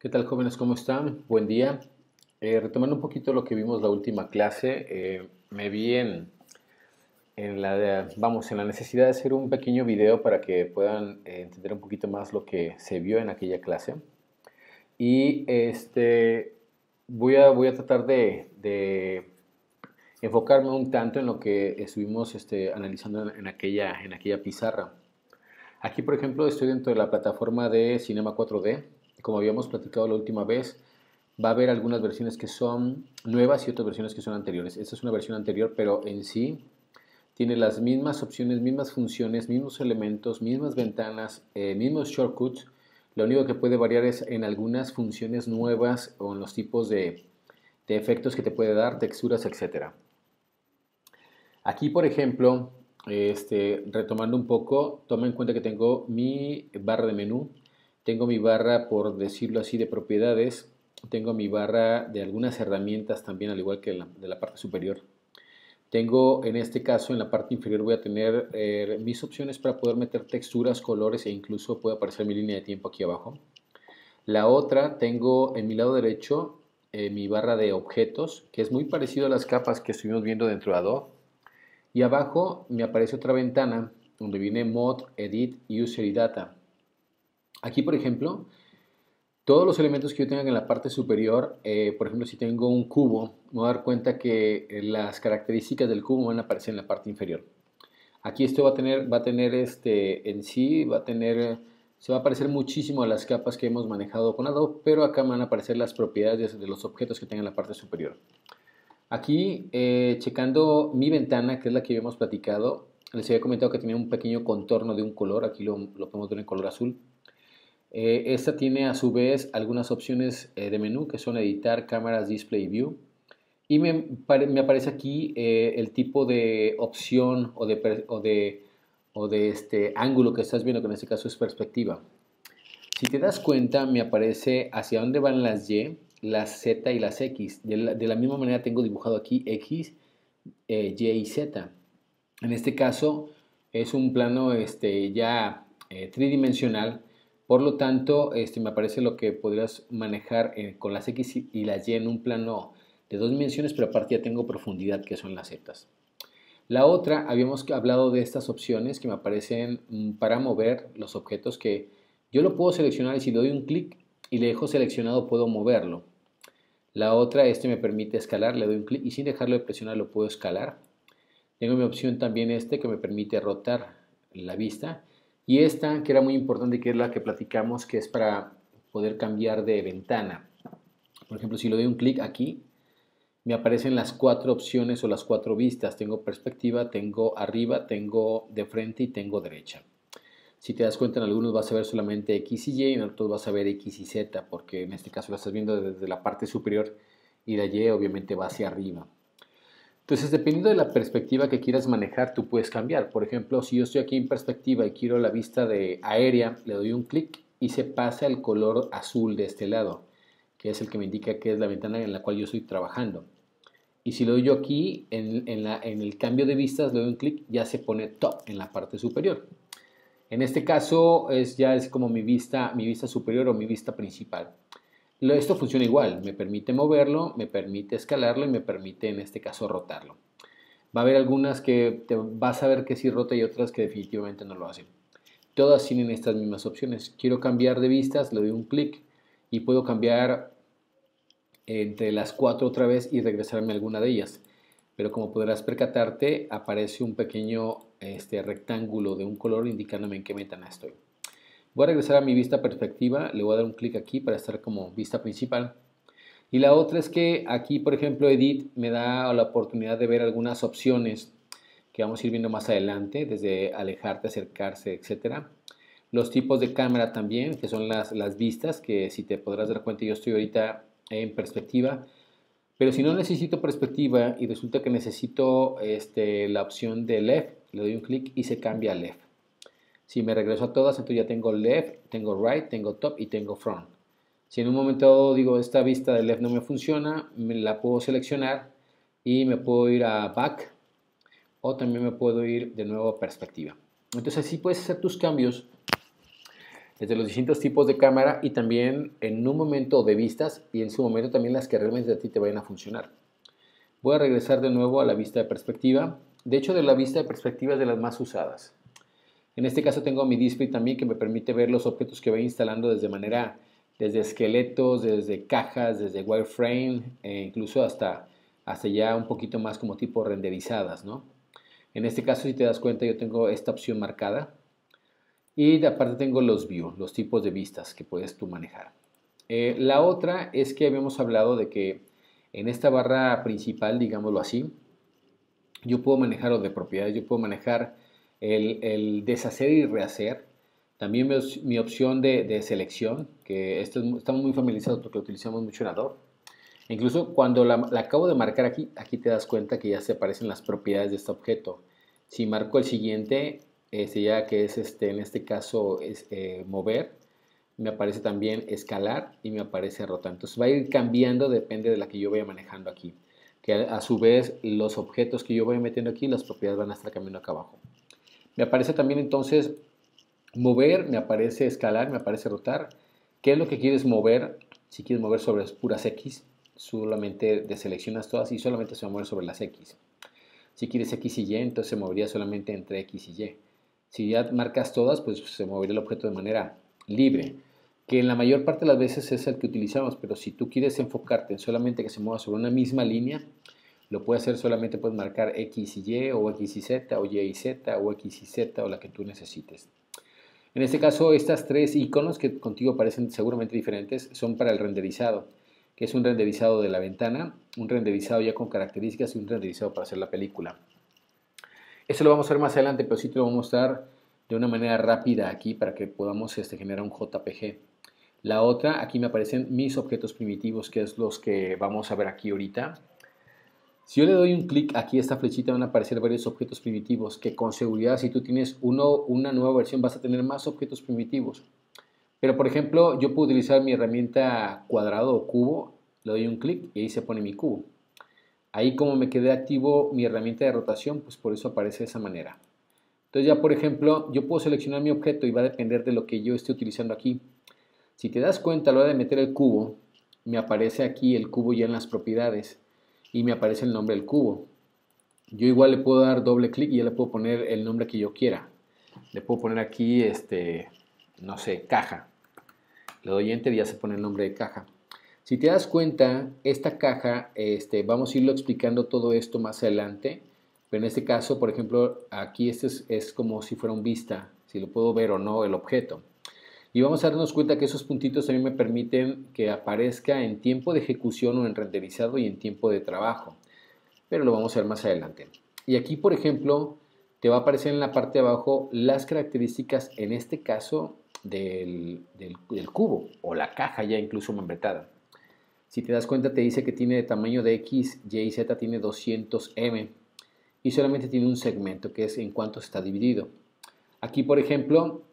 ¿Qué tal, jóvenes? ¿Cómo están? Buen día. Retomando un poquito lo que vimos la última clase, me vi en la necesidad de hacer un pequeño video para que puedan entender un poquito más lo que se vio en aquella clase. Y voy a tratar de enfocarme un tanto en lo que estuvimos analizando en aquella pizarra. Aquí, por ejemplo, estoy dentro de la plataforma de Cinema 4D. Como habíamos platicado la última vez, va a haber algunas versiones que son nuevas y otras versiones que son anteriores. Esta es una versión anterior, pero en sí tiene las mismas opciones, mismas funciones, mismos elementos, mismas ventanas, mismos shortcuts. Lo único que puede variar es en algunas funciones nuevas o en los tipos de efectos que te puede dar, texturas, etcétera. Aquí, por ejemplo, retomando un poco, toma en cuenta que tengo mi barra de menú, tengo mi barra, por decirlo así, de propiedades, tengo mi barra de algunas herramientas también, al igual que de la parte superior. Tengo, en este caso, en la parte inferior voy a tener mis opciones para poder meter texturas, colores e incluso puede aparecer mi línea de tiempo aquí abajo. La otra, tengo en mi lado derecho mi barra de objetos, que es muy parecido a las capas que estuvimos viendo dentro de Adobe. Y abajo me aparece otra ventana donde viene Mod, Edit, User y Data. Aquí, por ejemplo, todos los elementos que yo tenga en la parte superior, por ejemplo, si tengo un cubo, me voy a dar cuenta que las características del cubo van a aparecer en la parte inferior. Aquí esto va a tener en sí, se va a parecer muchísimo a las capas que hemos manejado con Adobe, pero acá me van a aparecer las propiedades de los objetos que tenga en la parte superior. Aquí, checando mi ventana, que es la que habíamos platicado, les había comentado que tenía un pequeño contorno de un color, aquí lo podemos ver en color azul. Esta tiene a su vez algunas opciones de menú que son editar, cámaras, display, view. Y me aparece aquí el tipo de opción o de este ángulo que estás viendo, que en este caso es perspectiva. Si te das cuenta, me aparece hacia dónde van las Y, las Z y las X. De la misma manera tengo dibujado aquí X, Y y Z. En este caso es un plano ya tridimensional, por lo tanto me aparece lo que podrías manejar con las X y las Y en un plano de dos dimensiones, pero aparte ya tengo profundidad que son las Z. La otra, habíamos hablado de estas opciones que me aparecen para mover los objetos, que yo lo puedo seleccionar y si le doy un clic y le dejo seleccionado puedo moverlo. La otra, me permite escalar, le doy un clic y sin dejarlo de presionar lo puedo escalar. Tengo mi opción también que me permite rotar la vista. Y esta, que era muy importante, que es la que platicamos, que es para poder cambiar de ventana. Por ejemplo, si le doy un clic aquí, me aparecen las cuatro opciones o las cuatro vistas. Tengo perspectiva, tengo arriba, tengo de frente y tengo derecha. Si te das cuenta, en algunos vas a ver solamente X y Y, y en otros vas a ver X y Z, porque en este caso lo estás viendo desde la parte superior y la Y obviamente va hacia arriba. Entonces, dependiendo de la perspectiva que quieras manejar, tú puedes cambiar. Por ejemplo, si yo estoy aquí en perspectiva y quiero la vista de aérea, le doy un clic y se pasa el color azul de este lado, que es el que me indica que es la ventana en la cual yo estoy trabajando. Y si lo doy yo aquí, en el cambio de vistas, le doy un clic, ya se pone top en la parte superior. En este caso ya es como mi vista superior o mi vista principal. Esto funciona igual, me permite moverlo, me permite escalarlo y me permite en este caso rotarlo. Va a haber algunas que te vas a ver que sí rota y otras que definitivamente no lo hacen. Todas tienen estas mismas opciones. Quiero cambiar de vistas, le doy un clic y puedo cambiar entre las cuatro otra vez y regresarme a alguna de ellas. Pero como podrás percatarte, aparece un pequeño rectángulo de un color indicándome en qué ventana estoy. Voy a regresar a mi vista perspectiva, le voy a dar un clic aquí para estar como vista principal. Y la otra es que aquí, por ejemplo, Edit me da la oportunidad de ver algunas opciones que vamos a ir viendo más adelante, desde alejarte, acercarse, etcétera. Los tipos de cámara también, que son las vistas, que si te podrás dar cuenta, yo estoy ahorita en perspectiva. Pero si no necesito perspectiva y resulta que necesito la opción de left, le doy un clic y se cambia a left. Si me regreso a todas, entonces ya tengo left, tengo right, tengo top y tengo front. Si en un momento digo esta vista de left no me funciona, me la puedo seleccionar y me puedo ir a back o también me puedo ir de nuevo a perspectiva. Entonces así puedes hacer tus cambios desde los distintos tipos de cámara y también en un momento de vistas y en su momento también las que realmente a ti te vayan a funcionar. Voy a regresar de nuevo a la vista de perspectiva. De hecho, de la vista de perspectiva es de las más usadas. En este caso tengo mi display también que me permite ver los objetos que voy instalando desde esqueletos, desde cajas, desde wireframe, incluso hasta ya un poquito más como tipo renderizadas, ¿no? En este caso, si te das cuenta, yo tengo esta opción marcada y aparte tengo los view, los tipos de vistas que puedes tú manejar. La otra es que habíamos hablado de que en esta barra principal, digámoslo así, yo puedo manejar, o de propiedades, yo puedo manejar el deshacer y rehacer. También mi opción de selección, que estamos muy familiarizados porque lo utilizamos mucho en Adobe. Incluso cuando la acabo de marcar aquí, aquí te das cuenta que ya se aparecen las propiedades de este objeto. Si marco el siguiente, ya que es en este caso es mover, me aparece también escalar y me aparece rotar. Entonces va a ir cambiando, depende de la que yo vaya manejando aquí. Que a su vez los objetos que yo voy metiendo aquí, las propiedades van a estar cambiando acá abajo. Me aparece también entonces mover, me aparece escalar, me aparece rotar. ¿Qué es lo que quieres mover? Si quieres mover sobre puras X, solamente deseleccionas todas y solamente se va a mover sobre las X. Si quieres X y Y, entonces se movería solamente entre X y Y. Si ya marcas todas, pues se movería el objeto de manera libre, que en la mayor parte de las veces es el que utilizamos, pero si tú quieres enfocarte en solamente que se mueva sobre una misma línea, lo puedes hacer solamente, puedes marcar X y Y, o X y Z, o Y y Z, o X y Z, o la que tú necesites. En este caso, estas tres iconos que contigo parecen seguramente diferentes son para el renderizado, que es un renderizado de la ventana, un renderizado ya con características y un renderizado para hacer la película. Eso lo vamos a ver más adelante, pero sí te lo voy a mostrar de una manera rápida aquí para que podamos generar un JPG. La otra, aquí me aparecen mis objetos primitivos, que es los que vamos a ver aquí ahorita. Si yo le doy un clic aquí a esta flechita van a aparecer varios objetos primitivos que con seguridad si tú tienes una nueva versión vas a tener más objetos primitivos. Pero por ejemplo yo puedo utilizar mi herramienta cuadrado o cubo, le doy un clic y ahí se pone mi cubo. Ahí como me quedé activo mi herramienta de rotación, pues por eso aparece de esa manera. Entonces ya por ejemplo yo puedo seleccionar mi objeto y va a depender de lo que yo esté utilizando aquí. Si te das cuenta a la hora de meter el cubo, me aparece aquí el cubo ya en las propiedades y me aparece el nombre del cubo. Yo igual le puedo dar doble clic y ya le puedo poner el nombre que yo quiera. Le puedo poner aquí, no sé, caja. Le doy enter y ya se pone el nombre de caja. Si te das cuenta, esta caja, vamos a irlo explicando todo esto más adelante. Pero en este caso, por ejemplo, aquí es como si fuera un vista, si lo puedo ver o no el objeto. Y vamos a darnos cuenta que esos puntitos también me permiten que aparezca en tiempo de ejecución o en renderizado y en tiempo de trabajo. Pero lo vamos a ver más adelante. Y aquí, por ejemplo, te va a aparecer en la parte de abajo las características, en este caso, del cubo o la caja ya incluso membretada. Si te das cuenta, te dice que tiene de tamaño de X, Y y Z, tiene 200M y solamente tiene un segmento, que es en cuánto está dividido. Aquí, por ejemplo,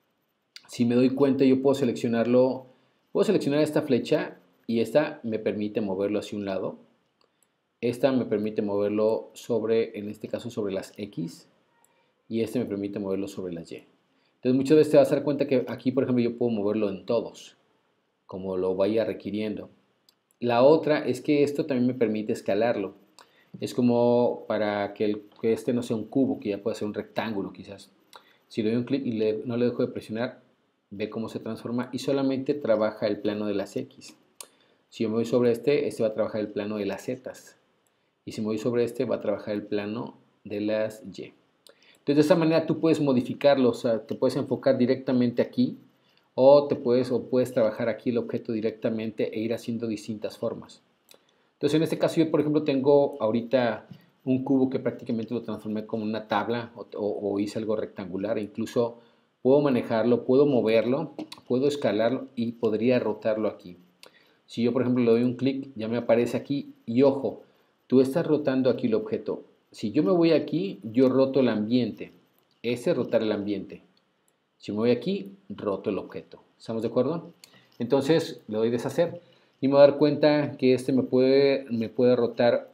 si me doy cuenta, yo puedo seleccionar esta flecha y esta me permite moverlo hacia un lado. Esta me permite moverlo en este caso, sobre las X y este me permite moverlo sobre las Y. Entonces muchas veces te vas a dar cuenta que aquí, por ejemplo, yo puedo moverlo en todos, como lo vaya requiriendo. La otra es que esto también me permite escalarlo. Es como para que este no sea un cubo, que ya pueda ser un rectángulo quizás. Si le doy un clic y no le dejo de presionar, ve cómo se transforma y solamente trabaja el plano de las X. Si yo me voy sobre este va a trabajar el plano de las Z. Y si me voy sobre va a trabajar el plano de las Y. Entonces de esa manera tú puedes modificarlo, o sea, te puedes enfocar directamente aquí o puedes trabajar aquí el objeto directamente e ir haciendo distintas formas. Entonces en este caso yo por ejemplo tengo ahorita un cubo que prácticamente lo transformé como una tabla o hice algo rectangular, incluso puedo manejarlo, puedo moverlo, puedo escalarlo y podría rotarlo aquí. Si yo por ejemplo le doy un clic ya me aparece aquí y ojo, tú estás rotando aquí el objeto. Si yo me voy aquí, yo roto el ambiente. Ese es rotar el ambiente. Si me voy aquí, roto el objeto. ¿Estamos de acuerdo? Entonces le doy deshacer y me voy a dar cuenta que me puede rotar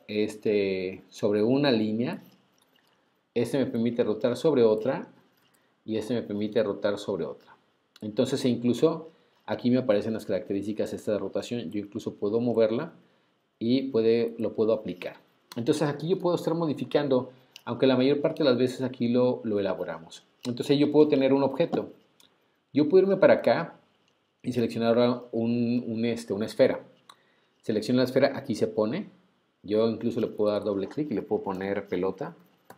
sobre una línea. Me permite rotar sobre otra y me permite rotar sobre otra. Entonces, incluso aquí me aparecen las características esta de rotación. Yo incluso puedo moverla y lo puedo aplicar. Entonces aquí yo puedo estar modificando, aunque la mayor parte de las veces aquí lo elaboramos. Entonces yo puedo tener un objeto. Yo puedo irme para acá y seleccionar ahora una esfera. Selecciono la esfera, aquí se pone. Yo incluso le puedo dar doble clic y le puedo poner pelota.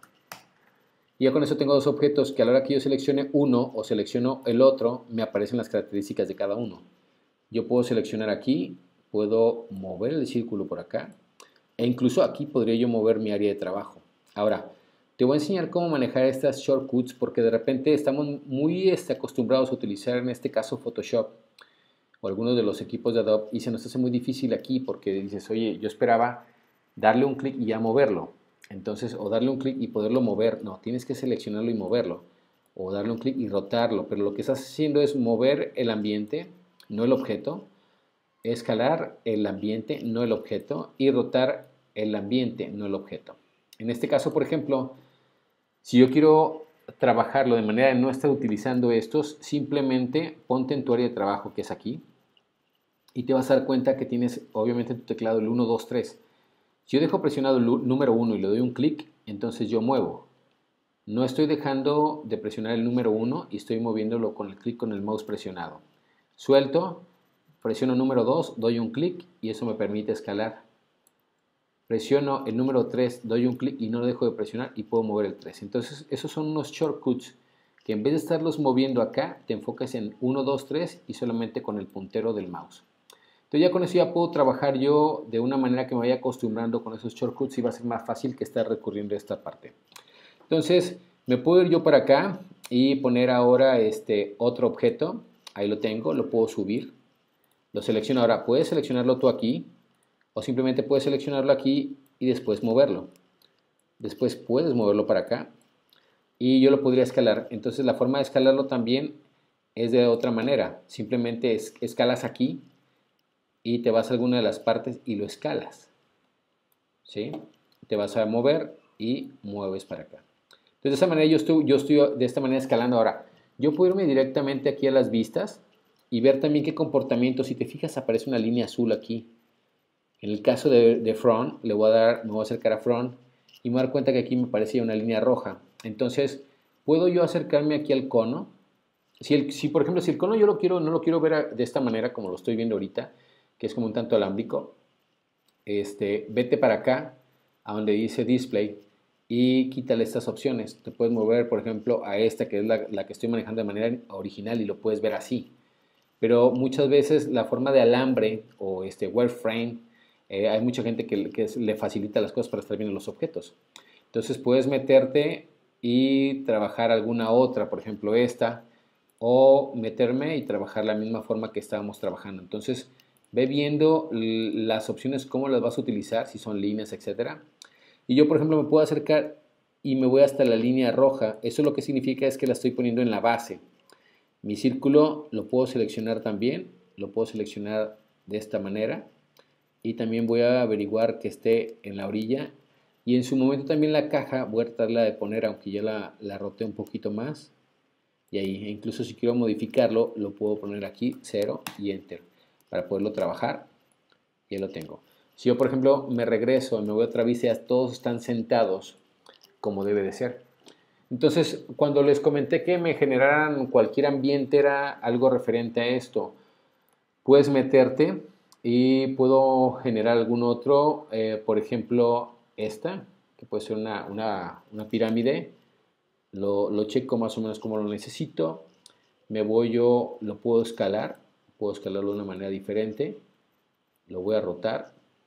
Y ya con eso tengo dos objetos que a la hora que yo seleccione uno o selecciono el otro, me aparecen las características de cada uno. Yo puedo seleccionar aquí, puedo mover el círculo por acá, e incluso aquí podría yo mover mi área de trabajo. Ahora, te voy a enseñar cómo manejar estas shortcuts porque de repente estamos muy acostumbrados a utilizar en este caso Photoshop o algunos de los equipos de Adobe y se nos hace muy difícil aquí porque dices, oye, yo esperaba darle un clic y ya moverlo. Entonces, o darle un clic y poderlo mover. No, tienes que seleccionarlo y moverlo. O darle un clic y rotarlo. Pero lo que estás haciendo es mover el ambiente, no el objeto. Escalar el ambiente, no el objeto. Y rotar el ambiente, no el objeto. En este caso, por ejemplo, si yo quiero trabajarlo de manera de no estar utilizando estos, simplemente ponte en tu área de trabajo, que es aquí, y te vas a dar cuenta que tienes, obviamente, en tu teclado el 1, 2, 3. Si yo dejo presionado el número 1 y le doy un clic, entonces yo muevo. No estoy dejando de presionar el número 1 y estoy moviéndolo con el clic con el mouse presionado. Suelto, presiono el número 2, doy un clic y eso me permite escalar. Presiono el número 3, doy un clic y no lo dejo de presionar y puedo mover el 3. Entonces, esos son unos shortcuts que en vez de estarlos moviendo acá, te enfocas en 1, 2, 3 y solamente con el puntero del mouse. Entonces ya con eso ya puedo trabajar yo de una manera que me vaya acostumbrando con esos shortcuts y va a ser más fácil que estar recurriendo a esta parte. Entonces me puedo ir yo para acá y poner ahora otro objeto. Ahí lo tengo, lo puedo subir. Lo selecciono ahora. Puedes seleccionarlo tú aquí o simplemente puedes seleccionarlo aquí y después moverlo. Después puedes moverlo para acá y yo lo podría escalar. Entonces la forma de escalarlo también es de otra manera. Simplemente escalas aquí y te vas a alguna de las partes y lo escalas, ¿sí? Te vas a mover y mueves para acá. Entonces de esa manera yo estoy de esta manera escalando. Ahora, yo puedo irme directamente aquí a las vistas y ver también qué comportamiento. Si te fijas aparece una línea azul aquí. En el caso de front, me voy a acercar a front y me voy a dar cuenta que aquí me aparece una línea roja. Entonces, puedo yo acercarme aquí al cono. Si por ejemplo, si el cono yo no lo quiero ver de esta manera como lo estoy viendo ahorita, que es como un tanto alámbrico, vete para acá, a donde dice Display, y quítale estas opciones. Te puedes mover, por ejemplo, a esta, que es la que estoy manejando de manera original, y lo puedes ver así. Pero muchas veces la forma de alambre o wireframe, hay mucha gente que le facilita las cosas para estar viendo los objetos. Entonces puedes meterte y trabajar alguna otra, por ejemplo esta, o meterme y trabajar la misma forma que estábamos trabajando. Entonces, ve viendo las opciones, cómo las vas a utilizar, si son líneas, etcétera. Y yo, por ejemplo, me puedo acercar y me voy hasta la línea roja. Eso lo que significa es que la estoy poniendo en la base. Mi círculo lo puedo seleccionar también. Lo puedo seleccionar de esta manera. Y también voy a averiguar que esté en la orilla. Y en su momento también la caja voy a tratarla de poner, aunque ya la roté un poquito más. Y ahí, incluso si quiero modificarlo, lo puedo poner aquí, 0 y Enter, para poderlo trabajar. Ya lo tengo. Si yo, por ejemplo, me regreso y me voy a otra vista, todos están sentados como debe de ser. Entonces, cuando les comenté que me generaran cualquier ambiente, era algo referente a esto. Puedes meterte y puedo generar algún otro, por ejemplo, esta, que puede ser una pirámide. Lo checo más o menos como lo necesito. Lo puedo escalarlo de una manera diferente. Lo voy a rotar,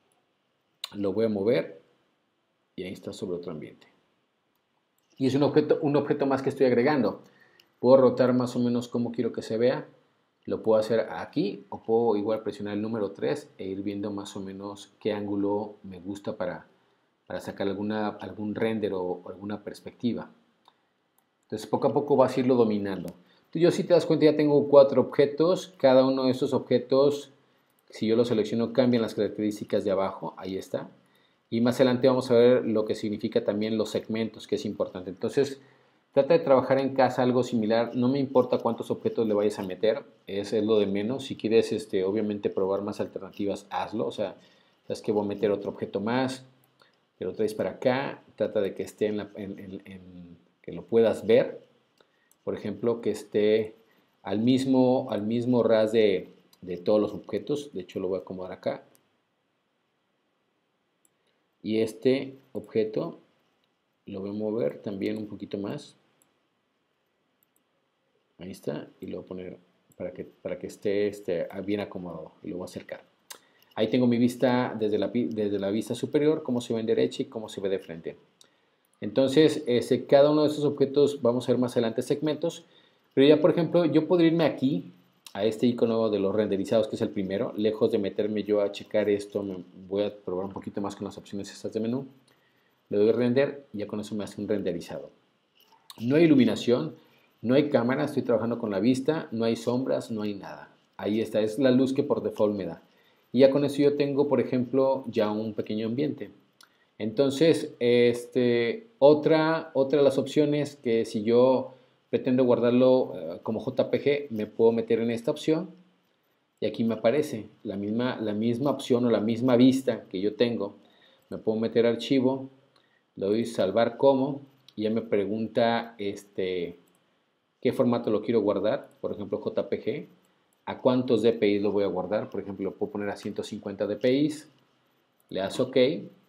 lo voy a mover y ahí está sobre otro ambiente. Y es un objeto más que estoy agregando. Puedo rotar más o menos como quiero que se vea. Lo puedo hacer aquí o puedo igual presionar el número 3 e ir viendo más o menos qué ángulo me gusta para sacar algún render o alguna perspectiva. Entonces poco a poco vas a irlo dominando. Entonces, yo si te das cuenta ya tengo 4 objetos. Cada uno de estos objetos, si yo lo selecciono, cambian las características de abajo. Ahí está. Y más adelante vamos a ver lo que significa también los segmentos, que es importante. Entonces Trata de trabajar en casa algo similar, no me importa cuántos objetos le vayas a meter, es lo de menos. Si quieres, obviamente, probar más alternativas, hazlo. O sea, sabes que voy a meter otro objeto más, que lo traes para acá, trata de que esté que lo puedas ver. Por ejemplo, que esté al mismo ras de todos los objetos. De hecho, lo voy a acomodar acá. Y este objeto lo voy a mover también un poquito más. Ahí está. Y lo voy a poner para que esté bien acomodado. Y lo voy a acercar. Ahí tengo mi vista desde la vista superior, cómo se ve en derecha y cómo se ve de frente. Entonces, cada uno de esos objetos vamos a ver más adelante segmentos. Pero ya, por ejemplo, yo podría irme aquí, a este icono de los renderizados, que es el primero. Lejos de meterme yo a checar esto, voy a probar un poquito más con las opciones estas de menú. Le doy render y ya con eso me hace un renderizado. No hay iluminación, no hay cámara, estoy trabajando con la vista, no hay sombras, no hay nada. Ahí está, es la luz que por default me da. Y ya con eso yo tengo, por ejemplo, ya un pequeño ambiente. Entonces, otra de las opciones, que si yo pretendo guardarlo como JPG, me puedo meter en esta opción y aquí me aparece la misma opción o la misma vista que yo tengo. Me puedo meter archivo, le doy salvar como y ya me pregunta qué formato lo quiero guardar, por ejemplo JPG, a cuántos dpi lo voy a guardar, por ejemplo lo puedo poner a 150 dpi, le das OK.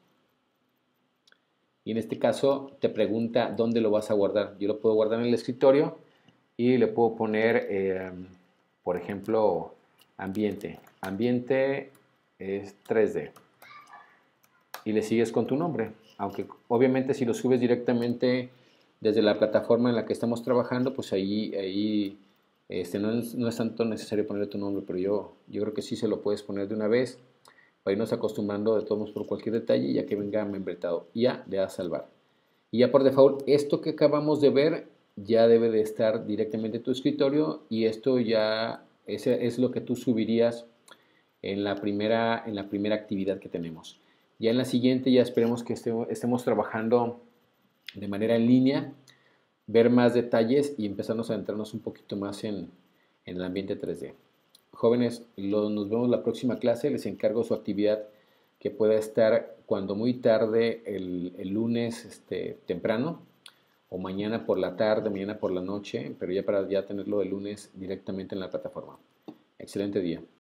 Y en este caso te pregunta dónde lo vas a guardar. Yo lo puedo guardar en el escritorio y le puedo poner, por ejemplo, ambiente. Ambiente es 3D. Y le sigues con tu nombre. Aunque obviamente si lo subes directamente desde la plataforma en la que estamos trabajando, pues ahí no es tanto necesario poner tu nombre, pero yo creo que sí se lo puedes poner de una vez para irnos acostumbrando de todos por cualquier detalle, ya que venga membretado. Y ya le das salvar. Y ya por default, esto que acabamos de ver ya debe de estar directamente en tu escritorio y esto ya es lo que tú subirías en la primera actividad que tenemos. Ya en la siguiente ya esperemos que estemos trabajando de manera en línea, ver más detalles y empezarnos a adentrarnos un poquito más en el ambiente 3D. Jóvenes, nos vemos la próxima clase. Les encargo su actividad que pueda estar cuando muy tarde el lunes temprano o mañana por la tarde, mañana por la noche, pero ya para ya tenerlo el lunes directamente en la plataforma. Excelente día.